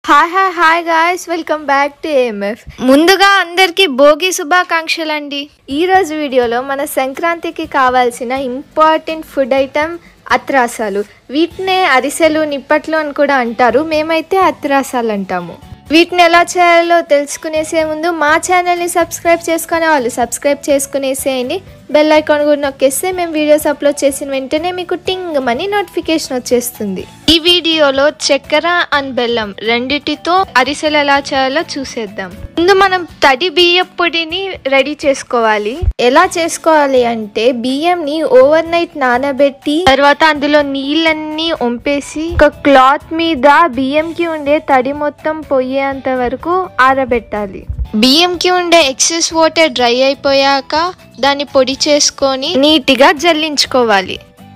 Hi guys, welcome back to AMF. ముందుగా అందరికీ భోగి శుభాకాంక్షలు అండి. ఈరోజు వీడియోలో మన సంక్రాంతికి కావాల్సిన ఇంపార్టెంట్ ఫుడ్ ఐటమ్ అత్రాసాలు. వీటినే అరిసెలు, నిప్పట్లు అని కూడా అంటారు. మేమైతే అత్రాసాలు అంటాము. వీటిని ఎలా చేయాలో తెలుసుకునేసే ముందు మా ఛానల్ని సబ్స్క్రైబ్ చేసుకునే వాళ్ళు సబ్స్క్రైబ్ చేసుకునేసేయండి. బెల్ ఐకాన్ కూడా నొక్కేస్తే మేము వీడియోస్ అప్లోడ్ చేసిన వెంటనే మీకు టింగ్ మనీ నోటిఫికేషన్ వచ్చేస్తుంది. ఈ వీడియోలో చక్కెర అండ్ బెల్లం రెండిటితో అరిసెలు ఎలా చేయాలో చూసేద్దాం. ముందు మనం తడి బియ్యం పొడిని రెడీ చేసుకోవాలి. ఎలా చేసుకోవాలి అంటే బియ్యంని ఓవర్ నైట్ నానబెట్టి తర్వాత అందులో నీళ్ళన్నీ వంపేసి ఒక క్లాత్ మీద బియ్యంకి ఉండే తడి మొత్తం పోయేంత వరకు ఆరబెట్టాలి. బియ్యంకి ఉండే ఎక్సెస్ వాటర్ డ్రై అయిపోయాక దాన్ని పొడి చేసుకొని నీట్గా జల్లించుకోవాలి.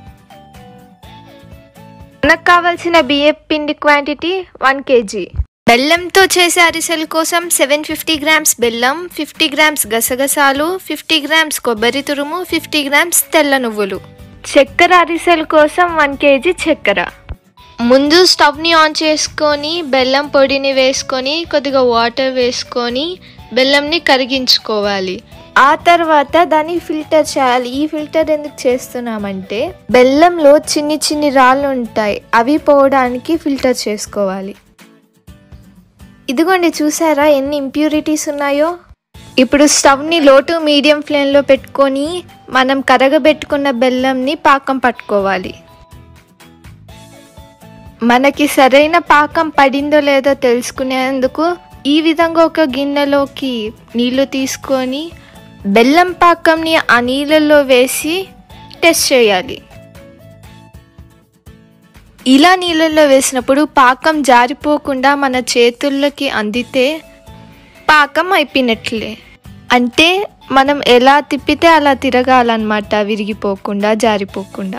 మనకు కావాల్సిన బియ్యం పిండి క్వాంటిటీ 1 kg. బెల్లంతో చేసే అరిసెల కోసం 750 grams బెల్లం, 50 grams గసగసాలు, 50 grams కొబ్బరి తురుము, 50 grams తెల్ల నువ్వులు. చక్కెర అరిసెల కోసం 1 kg చక్కెర. ముందు స్టవ్ని ఆన్ చేసుకొని బెల్లం పొడిని వేసుకొని కొద్దిగా వాటర్ వేసుకొని బెల్లంని కరిగించుకోవాలి. ఆ తర్వాత దాన్ని ఫిల్టర్ చేయాలి. ఈ ఫిల్టర్ ఎందుకు చేస్తున్నామంటే బెల్లంలో చిన్ని చిన్ని రాళ్ళు ఉంటాయి, అవి పోవడానికి ఫిల్టర్ చేసుకోవాలి. ఇదిగోండి, చూసారా ఎన్ని ఇంప్యూరిటీస్ ఉన్నాయో. ఇప్పుడు స్టవ్ని లో టు మీడియం ఫ్లేమ్లో పెట్టుకొని మనం కరగబెట్టుకున్న బెల్లంని పాకం పట్టుకోవాలి. మనకి సరైన పాకం పడిందో లేదో తెలుసుకునేందుకు ఈ విధంగా ఒక గిన్నెలోకి నీళ్లు తీసుకొని బెల్లం పాకంని ఆ నీళ్ళల్లో వేసి టెస్ట్ చేయాలి. ఇలా నీళ్ళల్లో వేసినప్పుడు పాకం జారిపోకుండా మన చేతుల్లోకి అందితే పాకం అయిపోయినట్లే. అంటే మనం ఎలా తిప్పితే అలా తిరగాలన్నమాట, విరిగిపోకుండా జారిపోకుండా.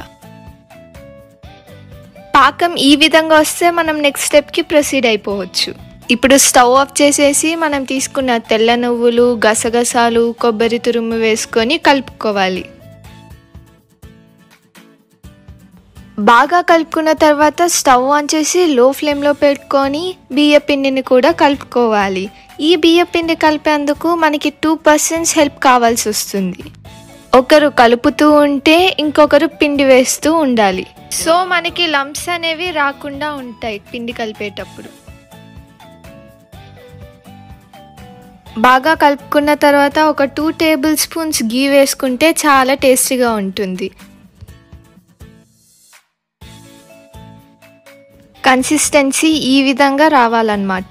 పాకం ఈ విధంగా వస్తే మనం నెక్స్ట్ స్టెప్కి ప్రొసీడ్ అయిపోవచ్చు. ఇప్పుడు స్టవ్ ఆఫ్ చేసేసి మనం తీసుకున్న తెల్ల నువ్వులు, గసగసాలు, కొబ్బరి తురుము వేసుకొని కలుపుకోవాలి. బాగా కలుపుకున్న తర్వాత స్టవ్ ఆన్ చేసి లో ఫ్లేమ్లో పెట్టుకొని బియ్య పిండిని కూడా కలుపుకోవాలి. ఈ బియ్య పిండి కలిపేందుకు మనకి 2% హెల్ప్ కావాల్సి వస్తుంది. ఒకరు కలుపుతూ ఉంటే ఇంకొకరు పిండి వేస్తూ ఉండాలి. సో మనకి లంప్స్ అనేవి రాకుండా ఉంటాయి పిండి కలిపేటప్పుడు. బాగా కలుపుకున్న తర్వాత ఒక 2 tablespoons గీ వేసుకుంటే చాలా టేస్టీగా ఉంటుంది. కన్సిస్టెన్సీ ఈ విధంగా రావాలన్నమాట.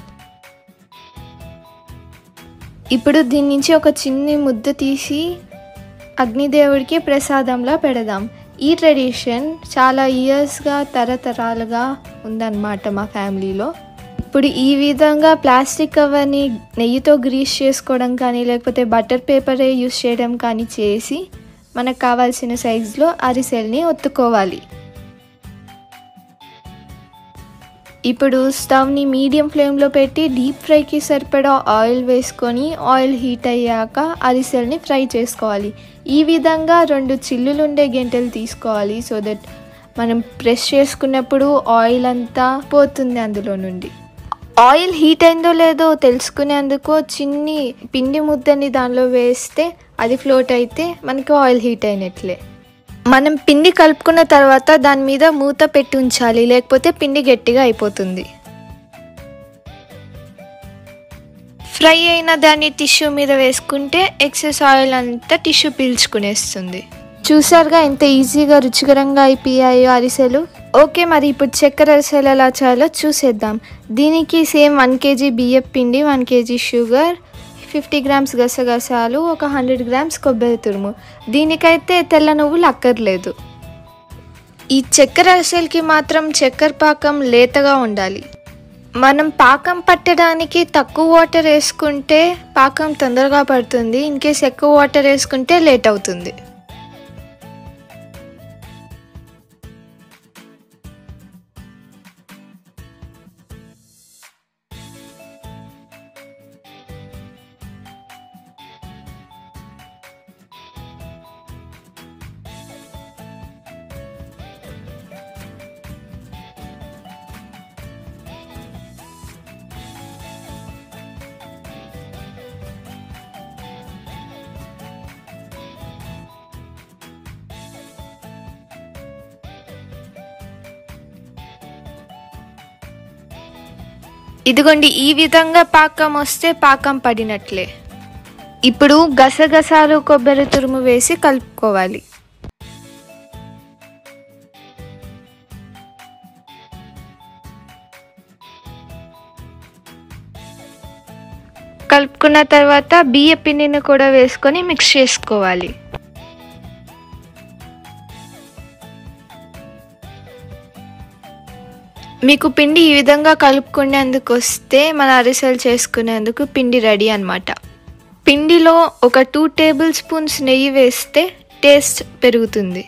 ఇప్పుడు దీని నుంచి ఒక చిన్ని ముద్ద తీసి అగ్నిదేవుడికి ప్రసాదంలా పెడదాం. ఈ ట్రెడిషన్ చాలా ఇయర్స్గా తరతరాలుగా ఉందన్నమాట మా ఫ్యామిలీలో. ఇప్పుడు ఈ విధంగా ప్లాస్టిక్ కవర్ని నెయ్యితో గ్రీస్ చేసుకోవడం కానీ లేకపోతే బటర్ పేపరే యూస్ చేయడం కానీ చేసి మనకు కావాల్సిన సైజులో అరిసెల్ని ఒత్తుకోవాలి. ఇప్పుడు స్టవ్ని మీడియం ఫ్లేమ్లో పెట్టి డీప్ ఫ్రైకి సరిపడా ఆయిల్ వేసుకొని ఆయిల్ హీట్ అయ్యాక అరిసెల్ని ఫ్రై చేసుకోవాలి. ఈ విధంగా 2 చిల్లులుండే గెంటెలు తీసుకోవాలి. సో దట్ మనం ప్రెస్ చేసుకున్నప్పుడు ఆయిల్ అంతా పోతుంది అందులో నుండి. ఆయిల్ హీట్ అయిందో లేదో తెలుసుకునేందుకు చిన్ని పిండి ముద్దని దానిలో వేస్తే అది ఫ్లోట్ అయితే మనకి ఆయిల్ హీట్ అయినట్లే. మనం పిండి కలుపుకున్న తర్వాత దాని మీద మూత పెట్టి ఉంచాలి, లేకపోతే పిండి గట్టిగా అయిపోతుంది. ఫ్రై అయిన దాన్ని టిష్యూ మీద వేసుకుంటే ఎక్సెస్ ఆయిల్ అంతా టిష్యూ పీల్చుకునేస్తుంది. చూసారుగా ఎంత ఈజీగా రుచికరంగా అయిపోయాయో అరిసెలు. ఓకే, మరి ఇప్పుడు చక్కెర అరిసెలు ఎలా చేయాలో చూసేద్దాం. దీనికి సేమ్ 1 kg బియ్యం పిండి, 1 kg షుగర్, 50 grams గసగసాలు, ఒక 100 grams కొబ్బరి తురుము. దీనికైతే తెల్ల నువ్వులు అక్కర్లేదు. ఈ చక్కెర అరిసెలకి మాత్రం చక్కెర పాకం లేతగా ఉండాలి. మనం పాకం పట్టడానికి తక్కువ వాటర్ వేసుకుంటే పాకం తొందరగా పడుతుంది. ఇన్కేస్ ఎక్కువ వాటర్ వేసుకుంటే లేట్ అవుతుంది. ఇదిగోండి, ఈ విధంగా పాకం వస్తే పాకం పడినట్లే. ఇప్పుడు గసగసాలు కొబ్బరి తురుము వేసి కలుపుకోవాలి. కలుపుకున్న తర్వాత బియ్య పిండిని కూడా వేసుకొని మిక్స్ చేసుకోవాలి. మీకు పిండి ఈ విధంగా కలుపుకునేందుకు వస్తే మన అరిసెలు చేసుకునేందుకు పిండి రెడీ అన్నమాట. పిండిలో ఒక 2 టేబుల్ స్పూన్స్ నెయ్యి వేస్తే టేస్ట్ పెరుగుతుంది.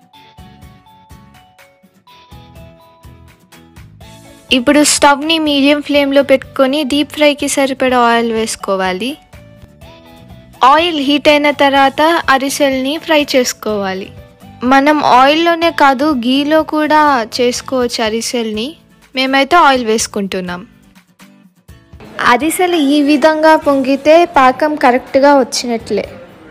ఇప్పుడు స్టవ్ని మీడియం ఫ్లేమ్లో పెట్టుకొని డీప్ ఫ్రైకి సరిపడా ఆయిల్ వేసుకోవాలి. ఆయిల్ హీట్ అయిన తర్వాత అరిసెల్ని ఫ్రై చేసుకోవాలి. మనం ఆయిల్లోనే కాదు గీలో కూడా చేసుకోవచ్చు అరిసెల్ని. మేమైతే ఆయిల్ వేసుకుంటున్నాం. అరిసెలు ఈ విధంగా పొంగితే పాకం కరెక్ట్గా వచ్చినట్లే.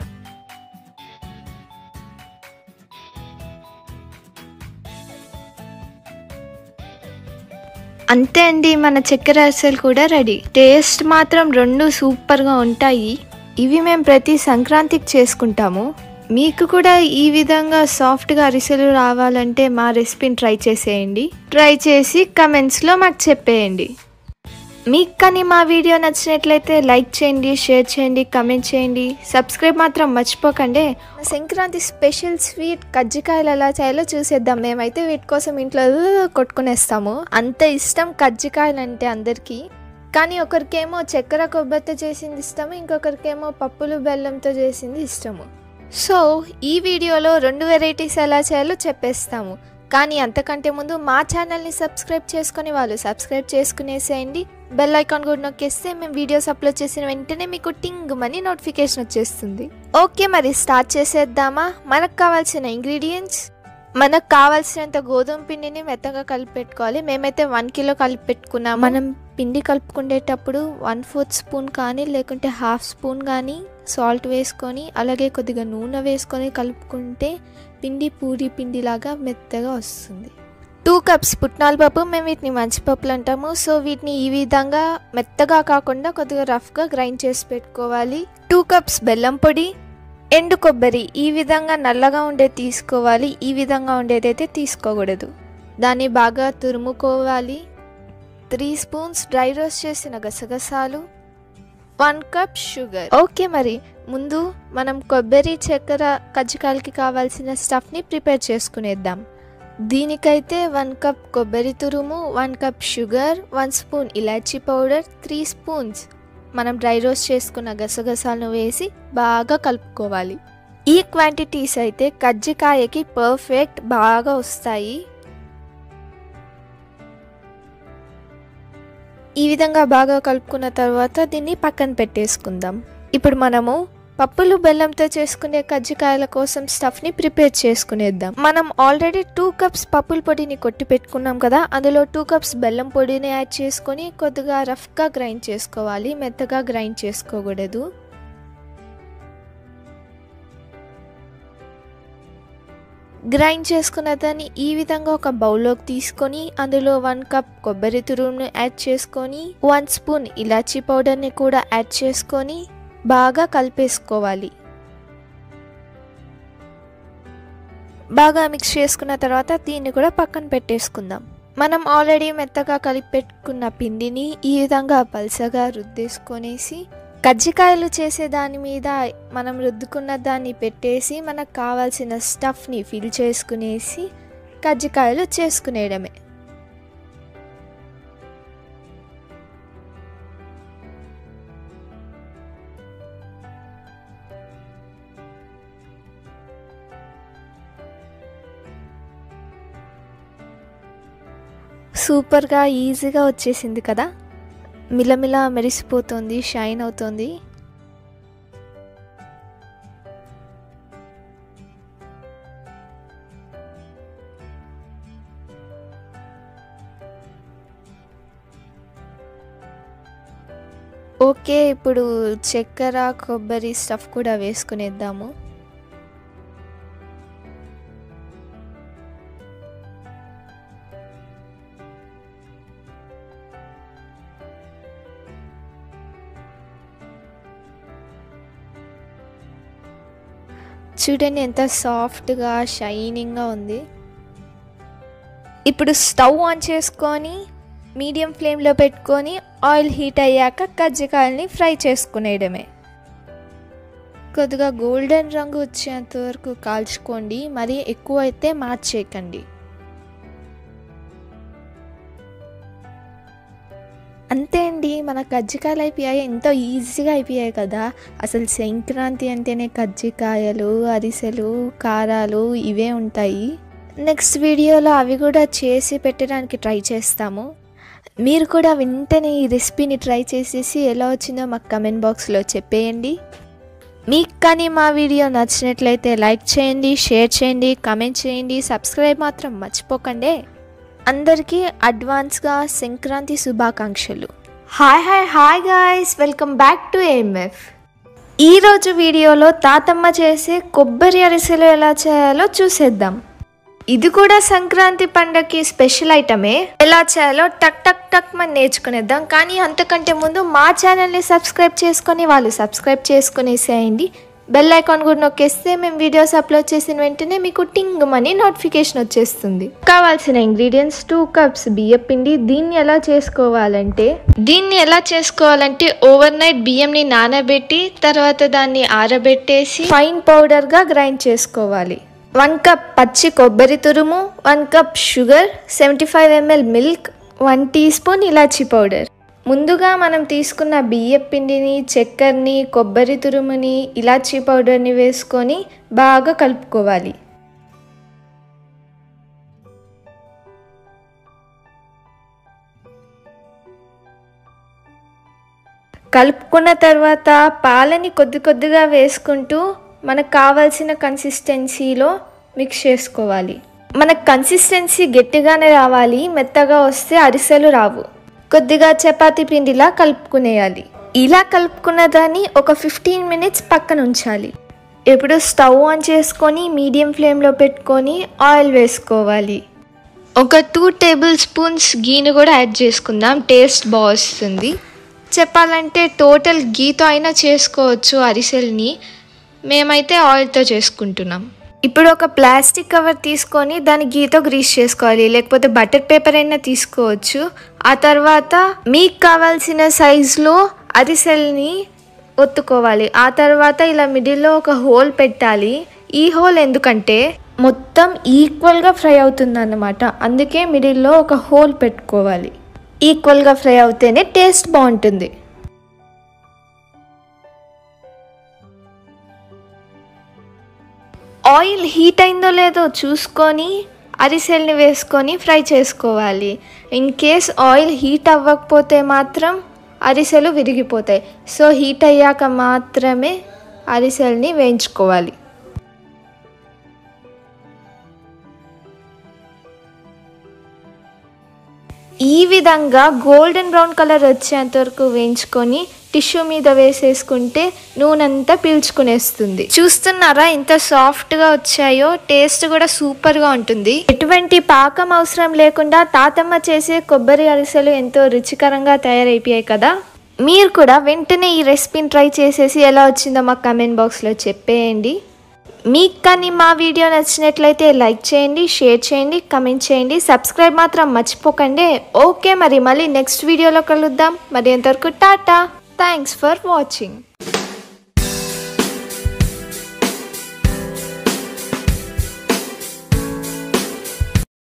అంతే అండి, మన చక్కెర అరిసెలు కూడా రెడీ. టేస్ట్ మాత్రం రెండు సూపర్గా ఉంటాయి. ఇవి మేము ప్రతి సంక్రాంతికి చేసుకుంటాము. మీకు కూడా ఈ విధంగా సాఫ్ట్గా అరిసెలు రావాలంటే మా రెసిపీని ట్రై చేసేయండి. ట్రై చేసి కమెంట్స్లో మాకు చెప్పేయండి. మీకు కానీ మా వీడియో నచ్చినట్లయితే లైక్ చేయండి, షేర్ చేయండి, కమెంట్ చేయండి. సబ్స్క్రైబ్ మాత్రం మర్చిపోకండి. సంక్రాంతి స్పెషల్ స్వీట్ కజ్జికాయలు ఎలా చేయాలో చూసేద్దాం. మేమైతే వీటి కోసం ఇంట్లో కొట్టుకునేస్తాము. అంత ఇష్టం కజ్జికాయలు అంటే అందరికీ. కానీ ఒకరికేమో చక్కెర కొబ్బరితో చేసింది ఇష్టము, ఇంకొకరికేమో పప్పులు బెల్లంతో చేసింది ఇష్టము. సో ఈ వీడియోలో 2 వెరైటీస్ ఎలా చేయాలో చెప్పేస్తాము. కానీ అంతకంటే ముందు మా ఛానల్ని సబ్స్క్రైబ్ చేసుకుని వాళ్ళు సబ్స్క్రైబ్ చేసుకునేసేయండి. బెల్ ఐకాన్ కూడా నొక్కేస్తే మేము వీడియోస్ అప్లోడ్ చేసిన వెంటనే మీకు టింగ్ మని నోటిఫికేషన్ వచ్చేస్తుంది. ఓకే, మరి స్టార్ట్ చేసేద్దామా. మనకు కావాల్సిన ఇంగ్రీడియంట్స్, మనకు కావాల్సినంత గోధుమ పిండిని మెత్తగా కలిపి పెట్టుకోవాలి. మేమైతే 1 కిలో కలిపి పెట్టుకున్నాం. మనం పిండి కలుపుకునేటప్పుడు 1/4 స్పూన్ కానీ లేకుంటే 1/2 స్పూన్ కానీ సాల్ట్ వేసుకొని అలాగే కొద్దిగా నూనె వేసుకొని కలుపుకుంటే పిండి పూరి పిండిలాగా మెత్తగా వస్తుంది. 2 కప్స్ పుట్నాల పప్పు, మేము వీటిని మంచిపప్పులు అంటాము. సో వీటిని ఈ విధంగా మెత్తగా కాకుండా కొద్దిగా రఫ్గా గ్రైండ్ చేసి పెట్టుకోవాలి. 2 కప్స్ బెల్లం పొడి, ఎండు కొబ్బరి ఈ విధంగా నల్లగా ఉండేది తీసుకోవాలి. ఈ విధంగా ఉండేదైతే తీసుకోకూడదు. దాన్ని బాగా తురుముకోవాలి. 3 స్పూన్స్ డ్రై రోస్ట్ చేసిన గసగసాలు, 1 కప్ షుగర్. ఓకే, మరి ముందు మనం కొబ్బరి చక్కెర కజ్జికాయలకి కావాల్సిన స్టఫ్ని ప్రిపేర్ చేసుకునేద్దాం. దీనికైతే 1 కప్ కొబ్బరి తురుము, 1 కప్ షుగర్, 1 స్పూన్ ఇలాచీ పౌడర్, 3 స్పూన్స్ మనం డ్రై రోస్ట్ చేసుకున్న గసగసాలను వేసి బాగా కలుపుకోవాలి. ఈ క్వాంటిటీస్ అయితే కజ్జికాయకి పర్ఫెక్ట్ బాగా వస్తాయి. ఈ విధంగా బాగా కలుపుకున్న తర్వాత దీన్ని పక్కన పెట్టేసుకుందాం. ఇప్పుడు మనము పప్పులు బెల్లంతో చేసుకునే కజ్జికాయల కోసం స్టఫ్ని ప్రిపేర్ చేసుకునేద్దాం. మనం ఆల్రెడీ 2 కప్స్ పప్పుల పొడిని కొట్టి పెట్టుకున్నాం కదా, అందులో 2 కప్స్ బెల్లం పొడిని యాడ్ చేసుకొని కొద్దిగా రఫ్గా గ్రైండ్ చేసుకోవాలి. మెత్తగా గ్రైండ్ చేసుకోకూడదు. గ్రైండ్ చేసుకున్న దాన్ని ఈ విధంగా ఒక బౌల్లోకి తీసుకొని అందులో 1 కప్ కొబ్బరి తురుమును యాడ్ చేసుకొని 1 స్పూన్ ఇలాచీ పౌడర్ని కూడా యాడ్ చేసుకొని బాగా కలిపేసుకోవాలి. బాగా మిక్స్ చేసుకున్న తర్వాత దీన్ని కూడా పక్కన పెట్టేసుకుందాం. మనం ఆల్రెడీ మెత్తగా కలిపి పెట్టుకున్న పిండిని ఈ విధంగా పల్చగా రుద్దేసుకొనేసి కజ్జికాయలు చేసే దాని మీద మనం రుద్దుకున్న దాన్ని పెట్టేసి మనకు కావాల్సిన స్టఫ్ని ఫిల్ చేసుకునేసి కజ్జికాయలు చేసుకునేయడమే. సూపర్గా ఈజీగా వచ్చేసింది కదా, మిలమిలా మెరిసిపోతుంది, షైన్ అవుతుంది. ఓకే, ఇప్పుడు చక్కెర కొబ్బరి స్టఫ్ కూడా వేసుకునేద్దాము. చూడండి ఎంత సాఫ్ట్గా షైనింగ్గా ఉంది. ఇప్పుడు స్టవ్ ఆన్ చేసుకొని మీడియం ఫ్లేమ్లో పెట్టుకొని ఆయిల్ హీట్ అయ్యాక కజ్జికాయల్ని ఫ్రై చేసుకునేయడమే. కొద్దిగా గోల్డెన్ రంగు వచ్చేంత వరకు కాల్చుకోండి, మరీ ఎక్కువ అయితే మార్చేయకండి. అంతే అండి, మన కజ్జికాయలు అయిపోయాయి. ఎంతో ఈజీగా అయిపోయాయి కదా. అసలు సంక్రాంతి అంటేనే కజ్జికాయలు, అరిసెలు, కారాలు ఇవే ఉంటాయి. నెక్స్ట్ వీడియోలో అవి కూడా చేసి పెట్టడానికి ట్రై చేస్తాము. మీరు కూడా వెంటనే ఈ రెసిపీని ట్రై చేసేసి ఎలా వచ్చిందో మాకు కమెంట్ బాక్స్లో చెప్పేయండి. మీకు కానీ మా వీడియో నచ్చినట్లయితే లైక్ చేయండి, షేర్ చేయండి, కమెంట్ చేయండి, సబ్స్క్రైబ్ మాత్రం మర్చిపోకండి. అందరికీ అడ్వాన్స్గా సంక్రాంతి శుభాకాంక్షలు. Hi guys, welcome back to AMF. ఈరోజు వీడియోలో తాతమ్మ చేసే కొబ్బరి అరిసెలు ఎలా చేయాలో చూసేద్దాం. ఇది కూడా సంక్రాంతి పండగకి స్పెషల్ ఐటమే. ఎలా చేయాలో టక్ టక్ టక్ మనం నేర్చుకునేద్దాం. కానీ అంతకంటే ముందు మా ఛానల్ని సబ్స్క్రైబ్ చేసుకొని వాళ్ళు సబ్స్క్రైబ్ చేసుకునేసేయండి. బెల్ ఐకాన్ కూడా నొక్కేస్తే మేము వీడియోస్ అప్లోడ్ చేసిన వెంటనే మీకు టింగ్ మనీ నోటిఫికేషన్ వచ్చేస్తుంది. కావాల్సిన ఇంగ్రీడియంట్స్ 2 కప్స్ బియ్యం పిండి. దీన్ని ఎలా చేసుకోవాలంటే ఓవర్ నైట్ బియ్యంని నానబెట్టి తర్వాత దాన్ని ఆరబెట్టేసి ఫైన్ పౌడర్గా గ్రైండ్ చేసుకోవాలి. 1 కప్ పచ్చి కొబ్బరి తురుము, 1 cup sugar, 75 ml milk, 1 teaspoon ఇలాచీ పౌడర్. ముందుగా మనం తీసుకున్న బియ్యం పిండిని, చక్కెరని, కొబ్బరి తురుముని, ఇలాచీ పౌడర్ని వేసుకొని బాగా కలుపుకోవాలి. కలుపుకున్న తర్వాత పాలని కొద్దిగా వేసుకుంటూ మనకు కావాల్సిన కన్సిస్టెన్సీలో మిక్స్ చేసుకోవాలి. మనకు కన్సిస్టెన్సీ గట్టిగానే రావాలి, మెత్తగా వస్తే అరిసెలు రావు. కొద్దిగా చపాతీ పిండిలా కలుపుకునేయాలి. ఇలా కలుపుకున్న దాన్ని ఒక 15 మినిట్స్ పక్కన ఉంచాలి. ఇప్పుడు స్టవ్ ఆన్ చేసుకొని మీడియం ఫ్లేమ్లో పెట్టుకొని ఆయిల్ వేసుకోవాలి. ఒక 2 టేబుల్ స్పూన్స్ గీని కూడా యాడ్ చేసుకుందాం, టేస్ట్ బాగుంటుంది. చెప్పాలంటే టోటల్ గీతో అయినా చేసుకోవచ్చు అరిసెల్ని, మేమైతే ఆయిల్తో చేసుకుంటున్నాం. ఇప్పుడు ఒక ప్లాస్టిక్ కవర్ తీసుకొని దాన్ని గీతో గ్రీస్ చేసుకోవాలి, లేకపోతే బటర్ పేపర్ అయినా తీసుకోవచ్చు. ఆ తర్వాత మీకు కావాల్సిన సైజులో అరిసెల్ని ఒత్తుకోవాలి. ఆ తర్వాత ఇలా మిడిల్లో ఒక హోల్ పెట్టాలి. ఈ హోల్ ఎందుకంటే మొత్తం ఈక్వల్గా ఫ్రై అవుతుంది అన్నమాట, అందుకే మిడిల్లో ఒక హోల్ పెట్టుకోవాలి. ఈక్వల్గా ఫ్రై అవుతేనే టేస్ట్ బాగుంటుంది. ఆయిల్ హీట్ అయిందో లేదో చూసుకొని అరిసెల్ని వేసుకొని ఫ్రై చేసుకోవాలి. ఇన్ కేస్ ఆయిల్ హీట్ అవ్వకపోతే మాత్రం అరిసెలు విరిగిపోతాయి. సో హీట్ అయ్యాక మాత్రమే అరిసెల్ని వేయించుకోవాలి. ఈ విధంగా గోల్డెన్ బ్రౌన్ కలర్ వచ్చేంత వరకు వేయించుకొని టిష్యూ మీద వేసేసుకుంటే నూనెంతా పీల్చుకునేస్తుంది. చూస్తున్నారా ఎంత సాఫ్ట్గా వచ్చాయో, టేస్ట్ కూడా సూపర్గా ఉంటుంది. ఎటువంటి పాకం అవసరం లేకుండా తాతమ్మ చేసే కొబ్బరి అరిసెలు ఎంతో రుచికరంగా తయారైపోయాయి కదా. మీరు కూడా వెంటనే ఈ రెసిపీని ట్రై చేసేసి ఎలా వచ్చిందో మాకు కమెంట్ బాక్స్లో చెప్పేయండి. మీకు కానీ మా వీడియో నచ్చినట్లయితే లైక్ చేయండి, షేర్ చేయండి, కమెంట్ చేయండి, సబ్స్క్రైబ్ మాత్రం మర్చిపోకండి. ఓకే, మరి మళ్ళీ నెక్స్ట్ వీడియోలో కలుద్దాం. మరి అంతవరకు టాటా. Thanks for watching.